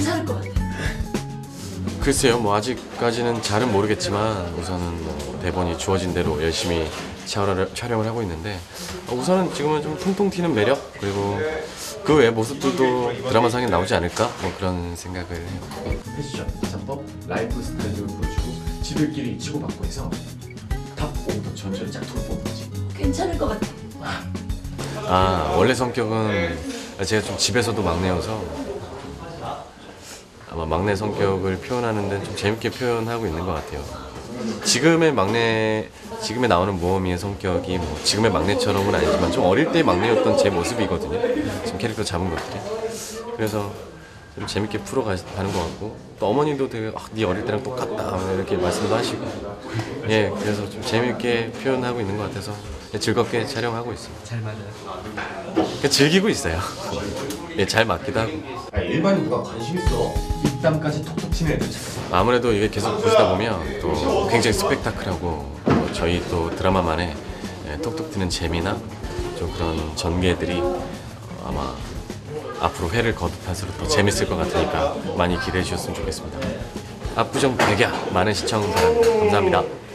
괜찮을 것 같아. 글쎄요, 뭐 아직까지는 잘은 모르겠지만 우선은 뭐 대본이 주어진 대로 열심히 촬영을 하고 있는데 우선은 지금은 좀 통통 튀는 매력 그리고 그 외의 모습들도 드라마상에 나오지 않을까 뭐 그런 생각을 해요. 패션, 화장법, 라이프 스타일 등을 보여주고 지들끼리 치고받고 해서 탑 5부터 전체를 짝퉁을 뽑는 거지. 괜찮을 것 같아. 아, 원래 성격은 제가 좀 집에서도 막내여서 아마 막내 성격을 표현하는 데는 좀 재밌게 표현하고 있는 것 같아요. 지금의 나오는 모험이의 성격이 뭐 지금의 막내처럼은 아니지만 좀 어릴 때 막내였던 제 모습이거든요. 지금 캐릭터 잡은 것들이. 그래서 좀 재밌게 풀어가는 것 같고 또 어머니도 되게 네 어릴 때랑 똑같다 이렇게 말씀도 하시고 예, 그래서 좀 재밌게 표현하고 있는 것 같아서 즐겁게 촬영하고 있습니다. 잘 맞아요. 즐기고 있어요. 예, 잘 맞기도 하고. 일반인 누가 관심 있어? 입담까지 톡톡 튀는 애들 찾아서. 아무래도 이게 계속 보시다 보면 또 굉장히 스펙타클하고 또 저희 또 드라마만의 톡톡 튀는 재미나 좀 그런 전개들이 아마 앞으로 회를 거듭할수록 더 재밌을 것 같으니까 많이 기대해 주셨으면 좋겠습니다. 압구정 백야 많은 시청 바랍니다. 감사합니다.